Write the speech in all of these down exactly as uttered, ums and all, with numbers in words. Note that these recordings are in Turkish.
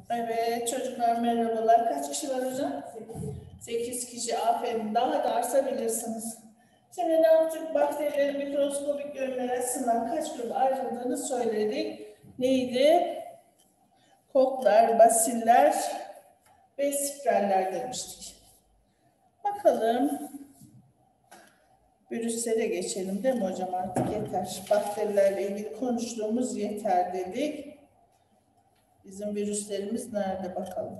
Evet çocuklar merhabalar. Kaç kişi var hocam? sekiz kişi. Aferin. Daha da artabilirsiniz. Şimdi ne yaptık? Bakterilerin mikroskobik görünümler açısından kaç grup ayrıldığını söyledik. Neydi? Koklar, basiller ve spiraller demiştik. Bakalım. Virüslere geçelim değil mi hocam? Artık yeter. Bakterilerle ilgili konuştuğumuz yeter dedik. Bizim virüslerimiz nerede bakalım?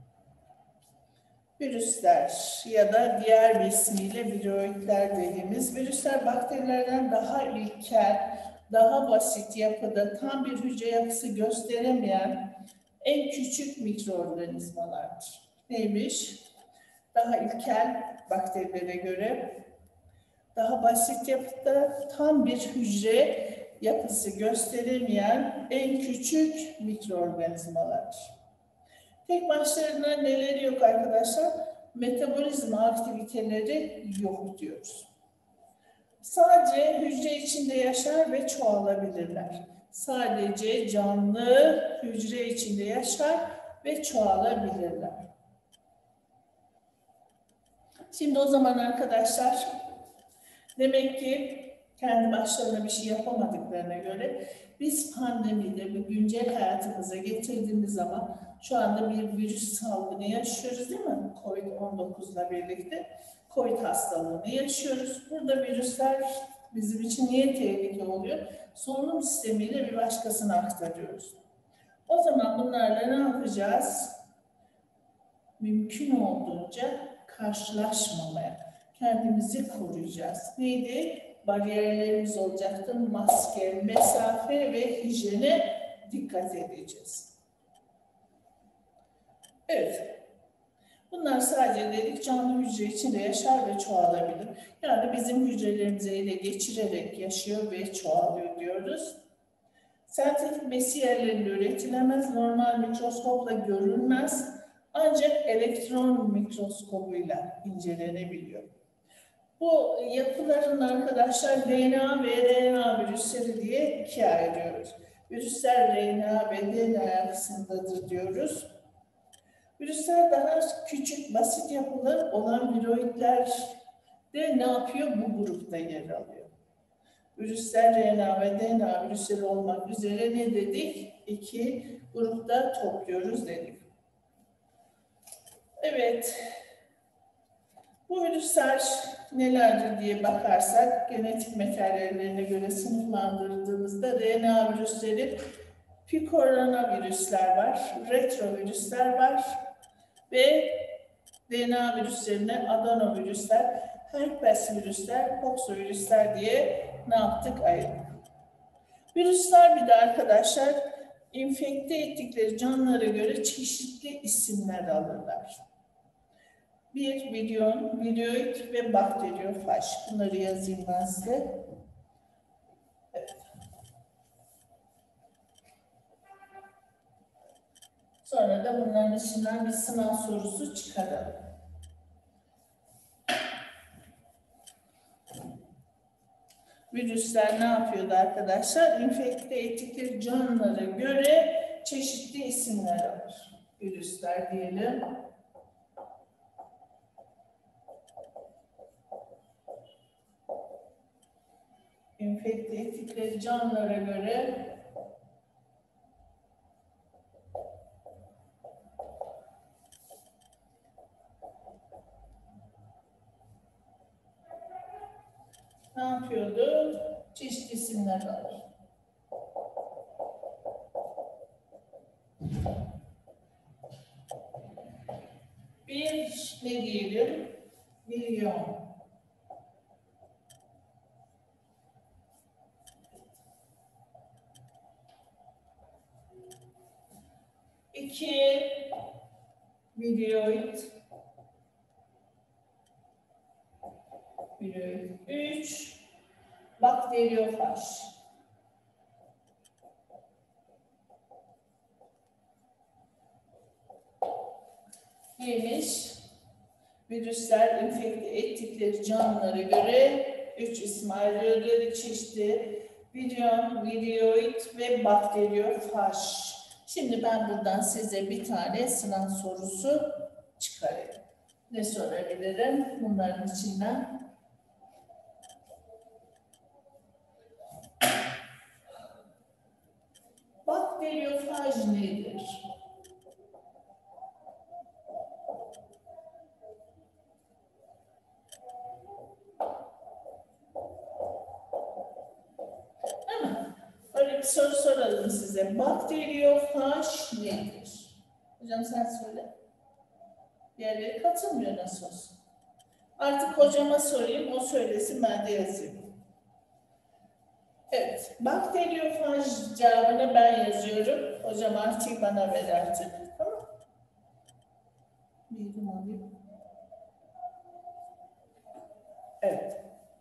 Virüsler ya da diğer bir ismiyle viroidler dediğimiz virüsler bakterilerden daha ilkel, daha basit yapıda tam bir hücre yapısı gösteremeyen en küçük mikroorganizmalardır. Neymiş? Daha ilkel bakterilere göre daha basit yapıda tam bir hücre yapısı gösteremeyen en küçük mikroorganizmalardır. Tek başlarına neleri yok arkadaşlar? Metabolizma aktiviteleri yok diyoruz. Sadece hücre içinde yaşar ve çoğalabilirler. Sadece canlı hücre içinde yaşar ve çoğalabilirler. Şimdi o zaman arkadaşlar, demek ki kendi başlarına bir şey yapamadıklarına göre biz pandemide bu güncel hayatımıza getirdiğimiz zaman şu anda bir virüs salgını yaşıyoruz değil mi? kovid on dokuzla birlikte COVID hastalığını yaşıyoruz. Burada virüsler bizim için niye tehlike oluyor? Solunum sistemiyle bir başkasına aktarıyoruz. O zaman bunlarla ne yapacağız? Mümkün olduğunca karşılaşmamaya, kendimizi koruyacağız. Neydi? Bariyerlerimiz olacaktı. Maske, mesafe ve hijyene dikkat edeceğiz. Evet. Bunlar sadece dedik canlı hücre içinde yaşar ve çoğalabilir. Yani bizim hücrelerimizi ele geçirerek yaşıyor ve çoğalıyor diyoruz. Sentetik besi yerlerinde üretilemez, normal mikroskopla görülmez. Ancak elektron mikroskobuyla incelenebiliyor. Bu yapıların arkadaşlar D N A ve R N A virüsleri diye ikiye ayırıyoruz. Virüsler R N A ve D N A yapısındadır diyoruz. Virüsler daha küçük, basit yapılı olan viroidler de ne yapıyor? Bu grupta yer alıyor. Virüsler R N A ve D N A virüsleri olmak üzere ne dedik? İki grupta topluyoruz dedik. Evet. Bu virüsler nelerdir diye bakarsak, genetik materyallerine göre sınıflandırdığımızda R N A virüsleri, pikoronavirüsler var, retrovirüsler var ve D N A virüslerine adenovirüsler, herpes virüsler, poxvirüsler diye ne yaptık? Ayırdık. Virüsler bir de arkadaşlar, infekte ettikleri canlılara göre çeşitli isimler alırlar. Bir, virion, viroid ve bakteriyofaj. Bunları yazayım ben size. Evet. Sonra da bunların içinden bir sınav sorusu çıkaralım. Virüsler ne yapıyordu arkadaşlar? İnfekte ettikleri canlılara göre çeşitli isimler alır. Virüsler diyelim. İnfekte ettikleri canlılara göre ne yapıyordu? Çeşitli isimler alır. Bir ne diyelim? Virion. İki, viroid. Viroid. Üç, bakteriyofaj. Neymiş? Virüsler infekte ettikleri canlılara göre üç isim ayrılıyor dedik. Çeşitli virion, viroid ve bakteriyofaj Şimdi ben buradan size bir tane sınav sorusu çıkarayım. Ne sorabilirim bunların içinden? Bakteriyofaj nedir? Öyle bir soru soralım size. Bakteriyofaj nedir? Hocam sen söyle. Diğerleri katılmıyor nasıl olsun. Artık hocama sorayım, o söylesin, ben de yazayım. Evet, bakteriyofaj cevabını ben yazıyorum. Hocam artık bana ver artık. Tamam. Bildim alayım. Evet.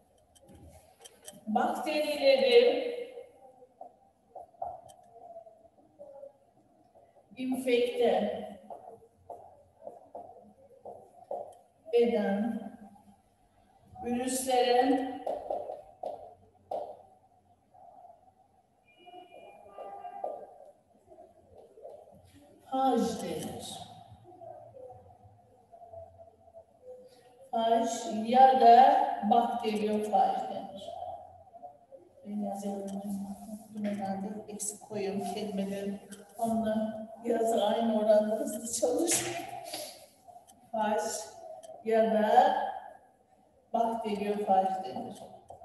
Bakterileri infekte eden virüslerin faj denir. Faj ya da bakteriyofaj denir. Ben yazıyorum. Herhalde eksik koyuyorum kelimeleri. Onunla yazı aynı oranda hızlı çalışıyor. Faj ya da bakteriyofaj denir.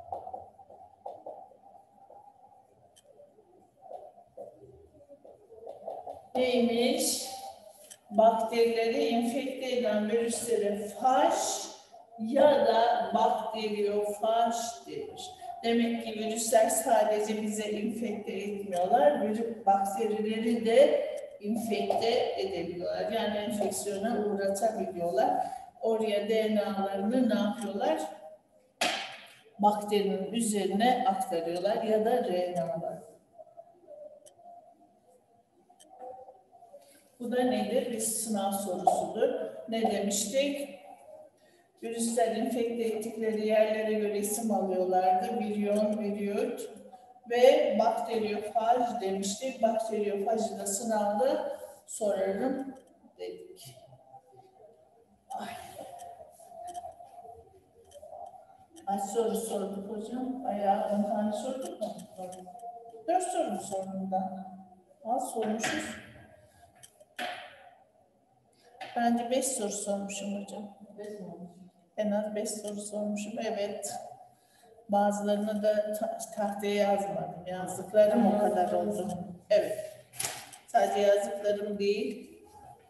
Neymiş? Bakterileri infekte eden virüslere faj ya da bakteriyofaj denir. Demek ki virüsler sadece bize infekte etmiyorlar, virüs bakterileri de infekte edebiliyorlar. Yani enfeksiyona uğratabiliyorlar. Oraya D N A'larını ne yapıyorlar? Bakterinin üzerine aktarıyorlar ya da R N A'lar. Bu da nedir? Bir sınav sorusudur. Ne demiştik? Virüsler infekte ettikleri yerlere göre isim alıyorlardı. Viriyon, viriyot ve bakteriyofaj demiştik. Bakteriyofajı da sınavda sorarım dedik. Ay. Kaç soru sorduk hocam? Bayağı on tane sorduk mu? Dört soru sorumda. Az sormuşuz. Bence beş soru sormuşum hocam. Beş mi? En az beş soru sormuşum. Evet. Bazılarını da ta tahtaya yazmadım. Yazdıklarım o kadar oldu. Evet. Sadece yazdıklarım değil.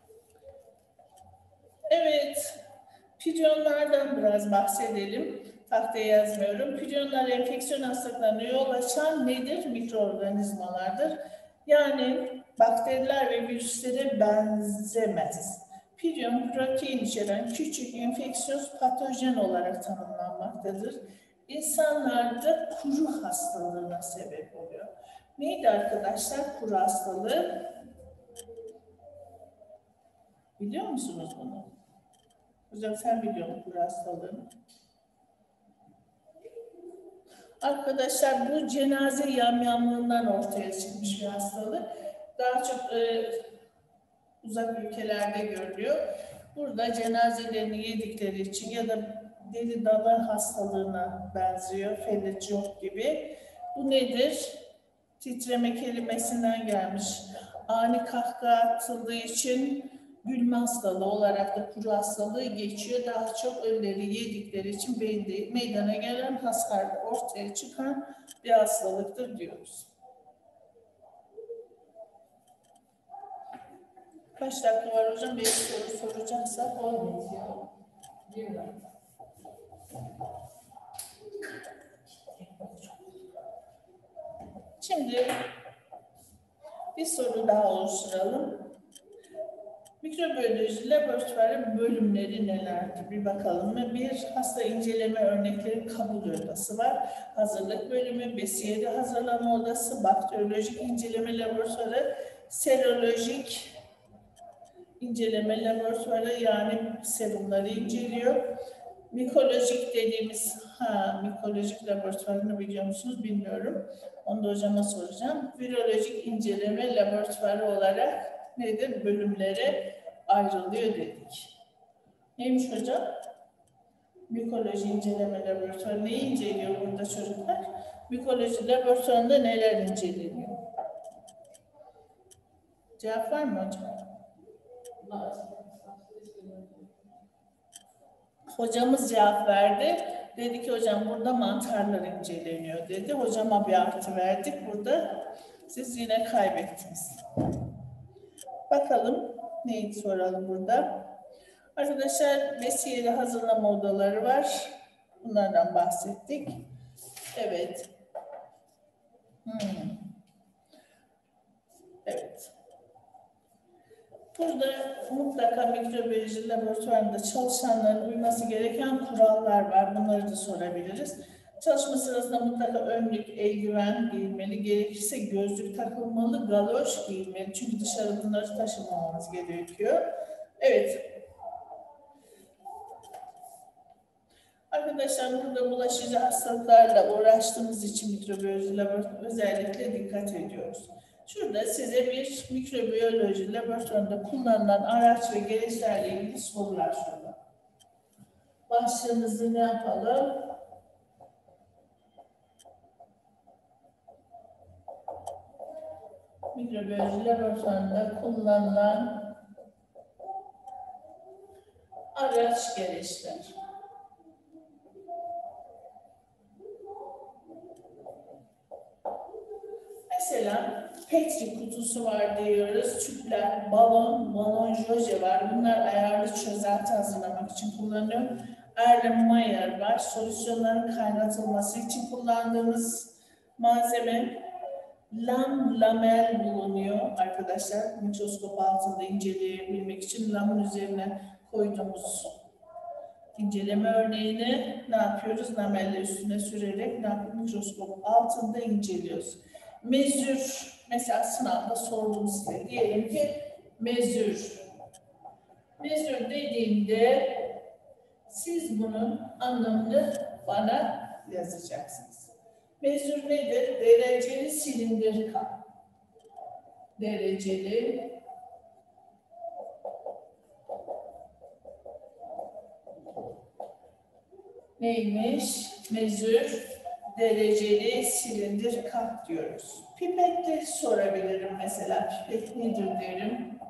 Evet. Piryonlardan biraz bahsedelim. Tahtaya yazmıyorum. Piryonlar enfeksiyon hastalıklarına yol açan nedir? Mikroorganizmalardır. Yani bakteriler ve virüslere benzemez. Piryon, protein içeren küçük enfeksiyöz patojen olarak tanımlanmaktadır. İnsanlarda kuru hastalığına sebep oluyor. Neydi arkadaşlar kuru hastalığı? Biliyor musunuz bunu? Hocam sen biliyor musun kuru hastalığını? Arkadaşlar bu cenaze yamyamlığından ortaya çıkmış bir hastalık. Daha çok e, uzak ülkelerde görülüyor. Burada cenazelerini yedikleri için ya da deli dana hastalığına benziyor, felç yok gibi. Bu nedir? Titreme kelimesinden gelmiş. Ani kahkaha atıldığı için gülme hastalığı olarak da kuru hastalığı geçiyor. Daha çok ölüleri yedikleri için beyinde meydana gelen hasarda ortaya çıkan bir hastalıktır diyoruz. Kaç dakika var hocam? Bir soru soracaksak olmuyor. Şimdi bir soru daha oluşturalım. Mikrobiyoloji laboratuvarı bölümleri nelerdir? Bir bakalım mı? Bir, hasta inceleme örnekleri kabul odası var. Hazırlık bölümü, besiyeri hazırlama odası, bakteriyolojik inceleme laboratuvarı, serolojik inceleme laboratuvarı yani serumları inceliyor. Mikolojik dediğimiz, ha, mikolojik laboratuvarını biliyor musunuz bilmiyorum. Onu da hocama soracağım. Virolojik inceleme laboratuvarı olarak nedir? Bölümlere ayrılıyor dedik. Neymiş hocam? Mikoloji inceleme laboratuvarı neyi inceliyor burada çocuklar? Mikoloji laboratuvarında neler inceleniyor? Cevap var mı hocam? Hocamız cevap verdi. Dedi ki hocam burada mantarlar inceleniyor dedi. Hocama bir artı verdik. Burada siz yine kaybettiniz. Bakalım neyi soralım burada? Arkadaşlar vesile hazırlama odaları var. Bunlardan bahsettik. Evet. Hmm. Evet. Burada mutlaka mikrobiyoloji laboratuvarında çalışanların uyması gereken kurallar var. Bunları da sorabiliriz. Çalışma sırasında mutlaka önlük, eldiven giyilmeli, gerekirse gözlük takılmalı, galoş giyilmeli. Çünkü dışarı bunları taşımamamız gerekiyor. Evet. Arkadaşlar burada bulaşıcı hastalıklarla uğraştığımız için mikrobiyoloji laboratuvarına özellikle dikkat ediyoruz. Şurada size bir mikrobiyoloji laboratuvarında kullanılan araç ve gereçlerle ilgili sorular soralım. Başlığımızı ne yapalım? Mikrobiyoloji laboratuvarında kullanılan araç gereçler. Mesela Petri kutusu var diyoruz, tüpler, balon, balon joje var. Bunlar ayarlı çözelti hazırlamak için kullanılıyor. Erlenmeyer var, solüsyonların kaynatılması için kullandığımız malzeme. Lam, lamel bulunuyor arkadaşlar. Mikroskop altında inceleyebilmek için lamın üzerine koyduğumuz inceleme örneğini ne yapıyoruz? Lamelle üstüne sürerek ne yapıyoruz? Mikroskop altında inceliyoruz. Mezür, mesela sınavda sordum size. Diyelim ki mezür. Mezür dediğimde siz bunun anlamını bana yazacaksınız. Mezür nedir? Dereceli silindir kap. Dereceli neymiş? Mezür dereceli silindir kap diyoruz. Pipetle sorabilirim mesela. Pipet nedir derim.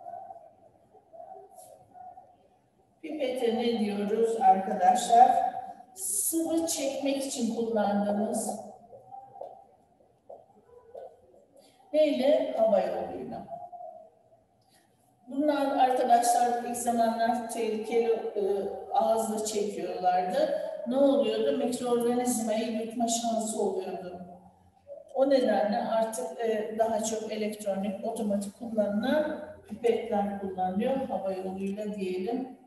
Pipete ne diyoruz arkadaşlar? Sıvı çekmek için kullandığımız neyle? Hava yoluyla. Bunlar arkadaşlar ilk zamanlar tehlikeli e, ağızla çekiyorlardı. Ne oluyordu? Mikroorganizmayı yutma şansı oluyordu. O nedenle artık e, daha çok elektronik, otomatik kullanılan pipetler kullanılıyor. Hava yoluyla diyelim.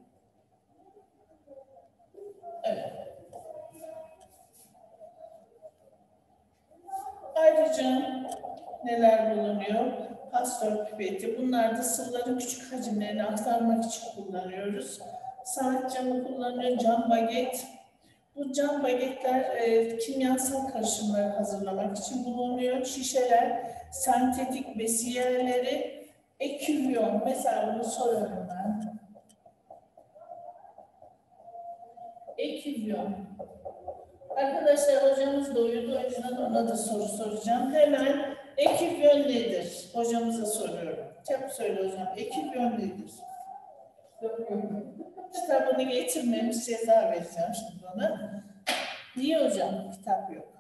Evet. Ayrıca neler bulunuyor? Pastör pipeti. Bunlar da sıvıların küçük hacimlerini aktarmak için kullanıyoruz. Saat camı kullanılıyor, cam baget. Bu cam bagetler e, kimyasal karışımları hazırlamak için bulunuyor. Şişeler, sentetik besiyeleri, ekülyon. Mesela bunu soruyorum ben. Ekülyon. Arkadaşlar hocamız da uyudu, o yüzden ona da soru soracağım. Hemen ekülyon nedir? Hocamıza soruyorum. Çabuk söyle hocam, ekülyon nedir? Kitabını getirmemiş, ceza vereceğim şimdi ona. Niye hocam kitap yok?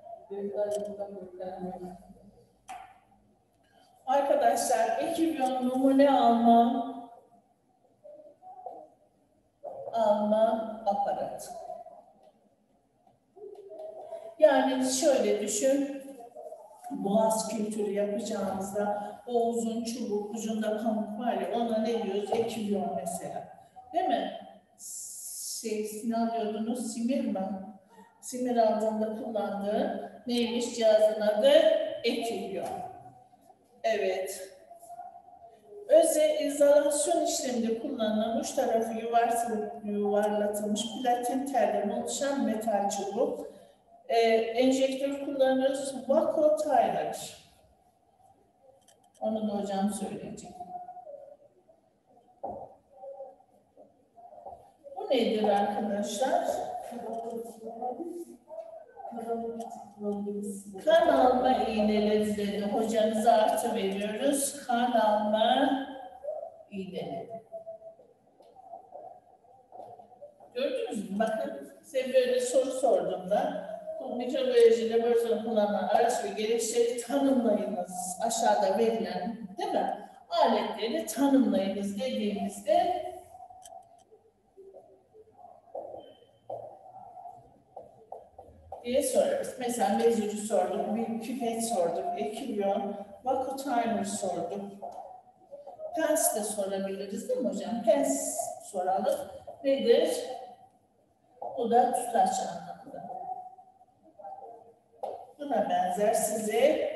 Arkadaşlar ekülyon numune alma alma aparatı. Yani şöyle düşün, boğaz kültürü yapacağımızda o uzun çubuk, ucunda pamuk var ya, ona ne diyoruz? Ekülyon mesela. Değil mi? Şey, ne alıyordunuz? Simir mi? Simir aldığında kullandığı neymiş cihazın adı? Ekülyon. Evet. Öze izolasyon işleminde kullanılan uç tarafı yuvarlatılmış, yuvarlatılmış platin telden oluşan metal çubuk. Ee, enjektör kullanıyoruz. Waco Tyler. Onu da hocam söyleyecek. Bu nedir arkadaşlar? Kan alma iğneleri dedi. Hocamıza artı veriyoruz. Kan alma iğneleri. Gördünüz mü? Bakın size böyle soru sorduğumda bu mikrobiyoloji laboratuvarı kullanılan araç ve gereçleri tanımlayınız. Aşağıda verilen değil mi? Aletleri tanımlayınız dediğimizde diye sorarız. Mesela mezürü sorduk, bir pipet sorduk, ekibyon, Waco Timer sorduk. Pens de sorabiliriz değil mi hocam? Pens soralım. Nedir? Bu da tutaç anlamında. Buna benzer size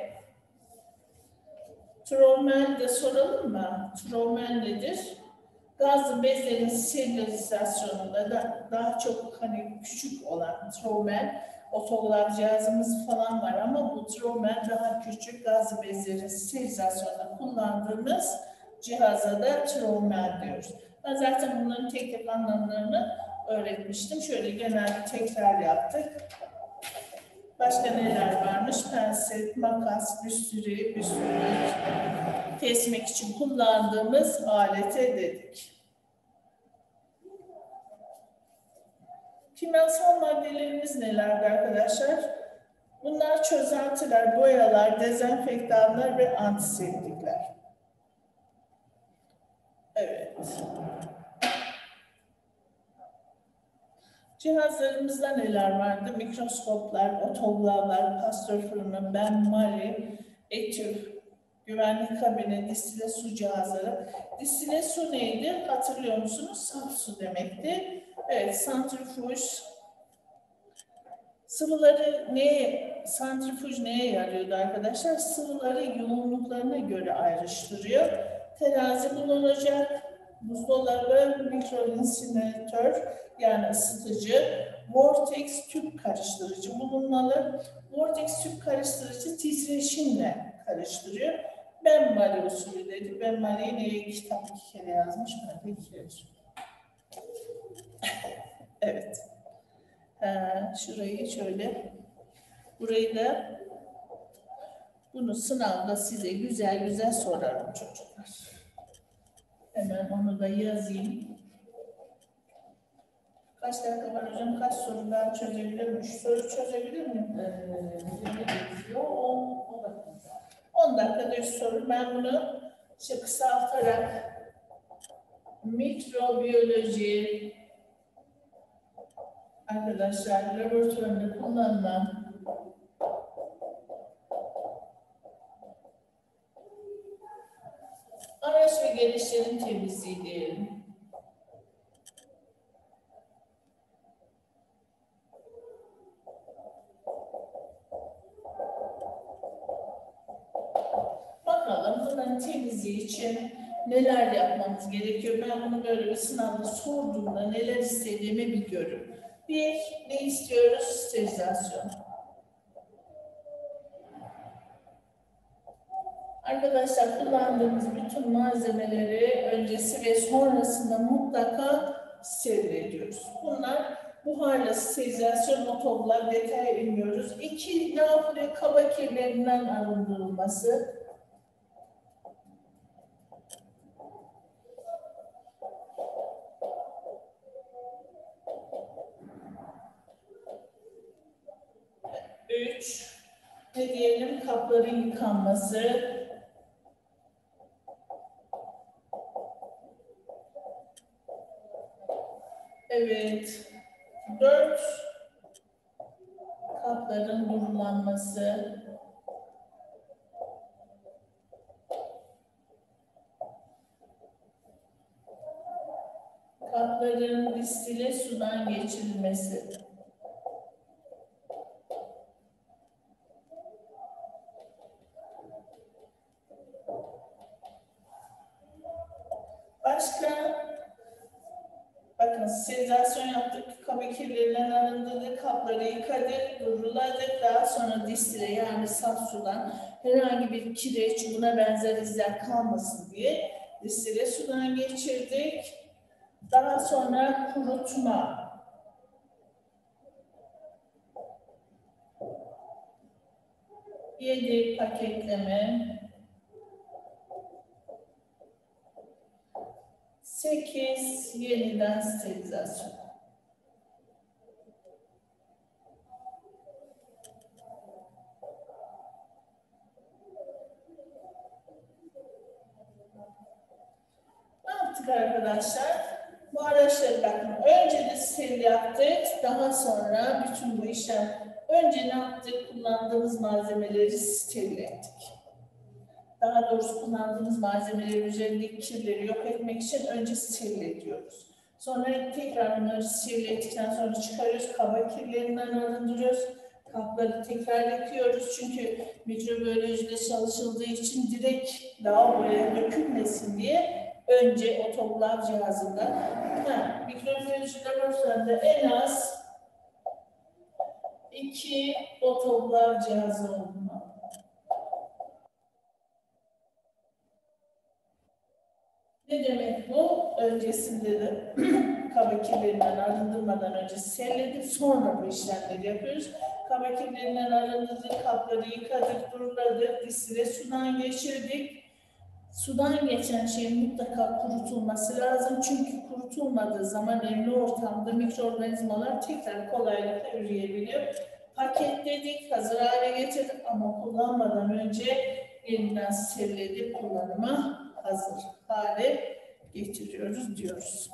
Tromen de soralım mı? Tromen nedir? Gazlı bezlerin sterilizasyonunda da daha çok hani küçük olan tromen, otoklav cihazımız falan var ama bu tromen daha küçük gazlı bezlerin sterilizasyonunda kullandığımız cihaza da tromen diyoruz. Ben zaten bunların tek tek anlamlarını öğretmiştim. Şöyle genel bir tekrar yaptık. Başka neler varmış? Penset, makas, büstürü, büstürlük, kesmek için kullandığımız alete dedik. Kimyasal maddelerimiz nelerdi arkadaşlar? Bunlar çözeltiler, boyalar, dezenfektanlar ve antiseptikler. Evet. Cihazlarımızda neler vardı? Mikroskoplar, otoglavlar, pastör fırını, benmari, etüp, güvenlik kabini, distile su cihazları. Distile su neydi? Hatırlıyor musunuz? Saf su demekti. Evet, santrifüj. Sıvıları neye, santrifüj neye yarıyordu arkadaşlar? Sıvıları yoğunluklarına göre ayrıştırıyor. Terazi bulunacak. Buzdolabı, mikroinsinatör yani ısıtıcı, vortex tüp karıştırıcı bulunmalı. Vortex tüp karıştırıcı titreşimle karıştırıyor. Benmari usulü dedi. Benmari'yi neye kitap iki kere yazmış? Ben de iki kere. Evet. Ee, şurayı şöyle. Burayı da bunu sınavda size güzel güzel sorarım çocuklar. Hemen onu da yazayım. Kaç dakika var hocam? Kaç soru ben çözebilirim? Üç soru çözebilir miyim? Ee, on dakikada üç soru. Ben bunu işte kısaltarak mikrobiyoloji arkadaşlar laboratuvarında kullanılan araç ve gereçlerin temizliği diyelim. Bakalım bunların temizliği için neler yapmamız gerekiyor? Ben bunu böyle bir sınavda sorduğumda neler istediğimi bir görün. Bir, ne istiyoruz? Sterilizasyon. Arkadaşlar kullandığımız bütün malzemeleri öncesi ve sonrasında mutlaka steril ediyoruz. Bunlar buharla sterilizasyon, otoglav detaya inmiyoruz. İki, ne yapılıyor? Kaba kirlerinden arındırılması. Üç, ne diyelim? Kapların yıkanması. Evet. Dört, kapların durulanması. Kapların distile sudan geçirilmesi. Başka, bakın sterilizasyon yaptık, kaba kirlerinden arındırdık, kapları yıkadık, duruladık, daha sonra distile yani saf sudan herhangi bir kireç, buna benzer izler kalmasın diye distile sudan geçirdik. Daha sonra kurutma. Yedi paketleme. Sekiz yeniden sterilizasyon. Ne yaptık arkadaşlar? Bu araçları bakın. Önce de steril yaptık. Daha sonra bütün bu işlem. Önce ne yaptık? Kullandığımız malzemeleri steril ettik. Daha doğrusu kullandığımız malzemelerin üzerindeki kirleri yok etmek için önce steril ediyoruz. Sonra tekrar bunları steril ettikten sonra çıkarıyoruz. Kaba kirlerinden arındırıyoruz. Kapları tekrar yıkıyoruz. Çünkü mikrobiyolojide çalışıldığı için direkt lavaboya dökülmesin diye önce otoklav cihazında, ha, mikrobiyoloji laboratuvarında en az iki otoklav cihazı olmalı. Ne demek bu? Öncesinde de kaba kirlerinden arındırmadan önce serledik, sonra bu işlemleri yapıyoruz. Kaba kirlerinden arındırdık, kapları yıkadık, duruladık, distile sudan geçirdik. Sudan geçen şeyin mutlaka kurutulması lazım. Çünkü kurutulmadığı zaman nemli ortamda mikroorganizmalar tekrar kolaylıkla üreyebiliyor. Paketledik, hazır hale getirdik ama kullanmadan önce yeniden steril edip kullanıma hazır hale getiriyoruz diyoruz.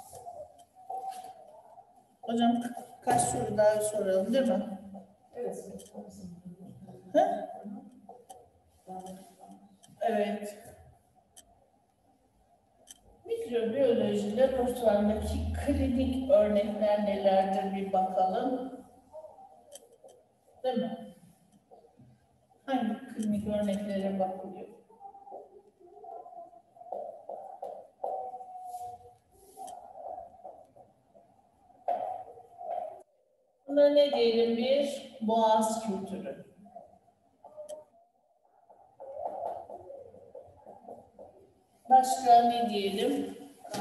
Hocam kaç soru daha soralım değil mi? Evet. Ha? Evet. Mikrobiyoloji laboratuvarındaki klinik örnekler nelerdir bir bakalım. Değil mi? Hangi klinik örneklere bakılıyor? Buna ne diyelim? Bir boğaz kültürü. Başka ne diyelim?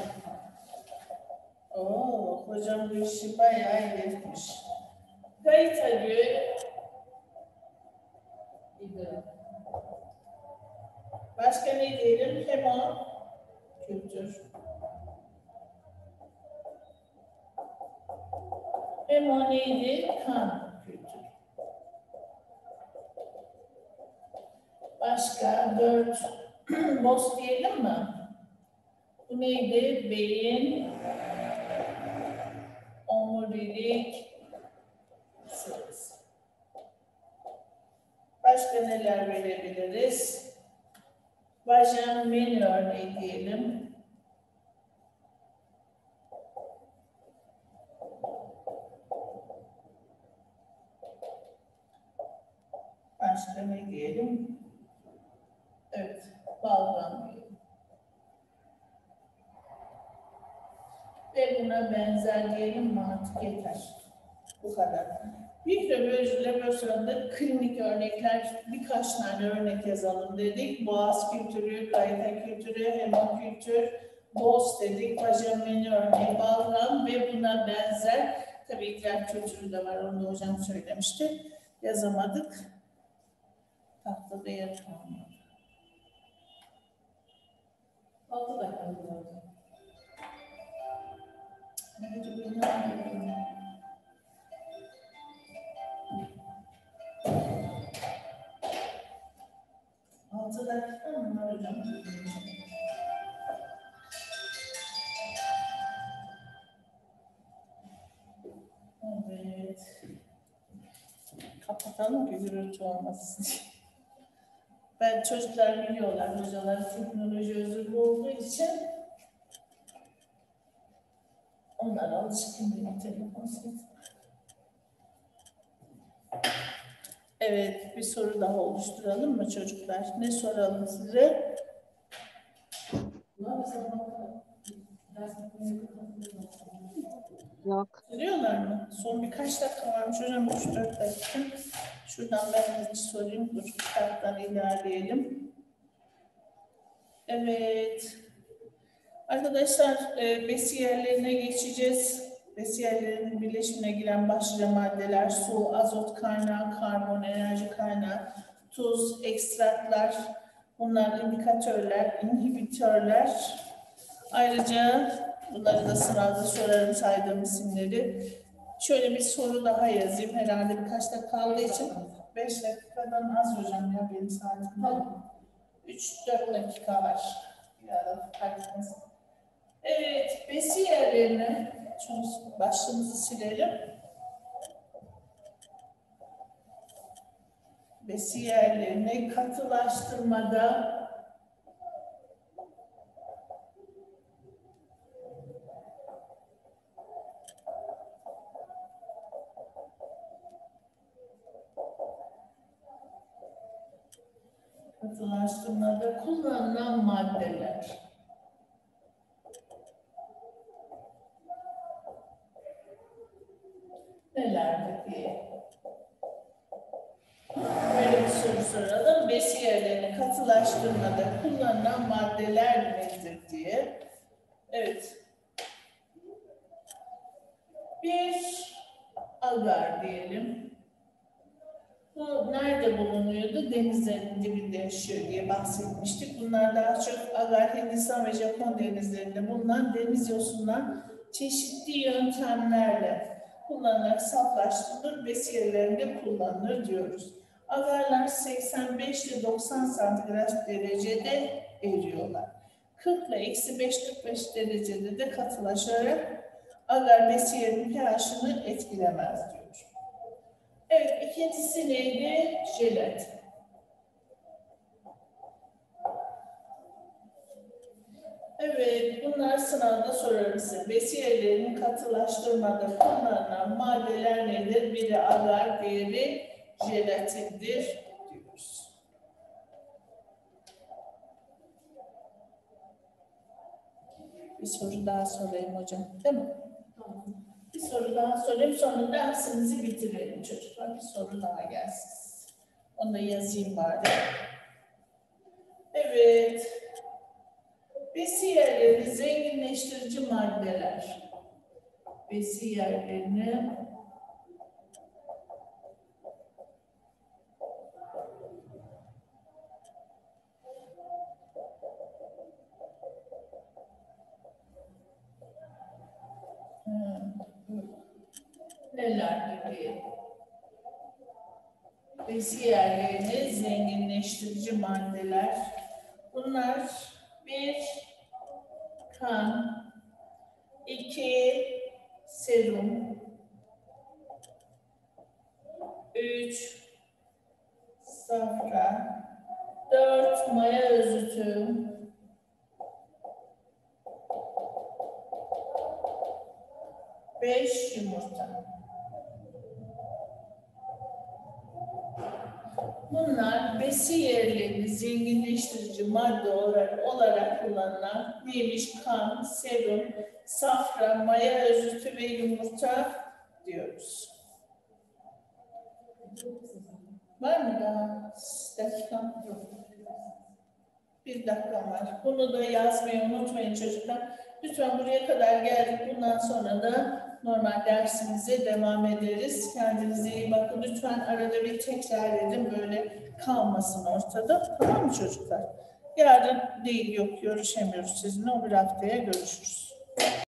Oo, hocam bu işi bayağı iyi etmiş. Gayta göl. Başka ne diyelim? Hemo kültür. Hemo neydi? Kan kültür. Başka dört. Boz diyelim mi? Bu neydi? Beyin, omurilik, sıvısı. Başka neler verebiliriz? Vajen menü örneği diyelim. Başka ne diyelim? Evet, balgam diyelim. Ve buna benzer diyelim mi artık yeter. Bu kadar. Mikrobiyoloji laboratuvarında klinik örnekler, birkaç tane örnek yazalım dedik. Boğaz kültürü, gayta kültürü, hemokültür, boz dedik, vajameni örneği, balgam ve buna benzer, tabii idrar kültürü de var, onu da hocam söylemişti. Yazamadık. Tahtada yer kalmadı. Altı dakika oldu. Ne gibi ne yapıyorum? Altı dakika mı var hocam? Evet. Kapatalım ki gürültü olmasın. Ben çocuklar biliyorlar, hocalar teknoloji özürlü olduğu için onlar alışkın değil telefon sesi. Evet, bir soru daha oluşturalım mı çocuklar? Ne soralım size? Yok. Sürüyorlar mı? Son birkaç dakika varmış hocam. üç dört dakika. Şuradan ben hiç sorayım. Dur. Kitaptan ilerleyelim. Evet. Arkadaşlar e, besiyerlerine geçeceğiz. Besiyerlerin birleşimine giren başlıca maddeler su, azot kaynağı, karbon, enerji kaynağı, tuz, ekstratlar. Bunlar indikatörler, inhibitörler. Ayrıca bunları da sırada sorarım saydığım isimleri. Şöyle bir soru daha yazayım. Herhalde birkaç dakika kaldığı için beş dakikadan az hocam ya benim saatimde. üç dört dakika var. Ya, farkınız. Evet, besiyerlerine, şunu başlığımızı silelim. Besiyerlerine katılaştırmada katılaştırmada kullanılan maddeler. Nelerdir diye. Böyle bir soru soralım. Besiyerlerini katılaştırmada kullanılan maddeler nedir diye. Evet. Bir agar diyelim. Bu nerede bulunuyordu? Denizlerin dibinde yaşıyor diye bahsetmiştik. Bunlar daha çok agar, Hindistan ve Japon denizlerinde bulunan deniz yosundan çeşitli yöntemlerle kullanılarak saflaştırılır, besiyerlerinde kullanılır diyoruz. Agarlar seksen beş ile doksan santigrat derecede eriyorlar. kırk ile eksi beş kırk beş derecede de katılaşarak agar besiyerin pH'ını etkilemez diyor. Evet, ikincisi neydi? Jelatin. Evet, bunlar sınavda sorarım size. Besiyerlerini katılaştırmada kullanılan maddeler nedir? Biri agar, diğeri jelatindir diyoruz. Bir soru daha sorayım hocam, değil mi? Bir soru daha sorayım, sonra dersimizi bitirelim çocuklar. Bir soru daha gelsin. Onu da yazayım bari. Evet. Besiyerlerini zenginleştirici maddeler. Besiyerlerini nelerdir diye. Besiyerlerini zenginleştirici maddeler. Bunlar bir, kan, iki, serum, üç, safra, dört, maya özütü, beş, yumurta. Bunlar besiyerlerini zenginleştirici madde olarak, olarak kullanılan neymiş? Kan, serum, safra, maya özütü ve yumurta diyoruz. Var mı daha? Dakikam yok. Bir dakikam var. Bunu da yazmayı unutmayın çocuklar. Lütfen buraya kadar geldik. Bundan sonra da normal dersimize devam ederiz. Kendinize iyi bakın. Lütfen arada bir tekrar edin. Böyle kalmasın ortada. Tamam mı çocuklar? Yarın değil, yok görüşemiyoruz sizinle. O bir haftaya görüşürüz.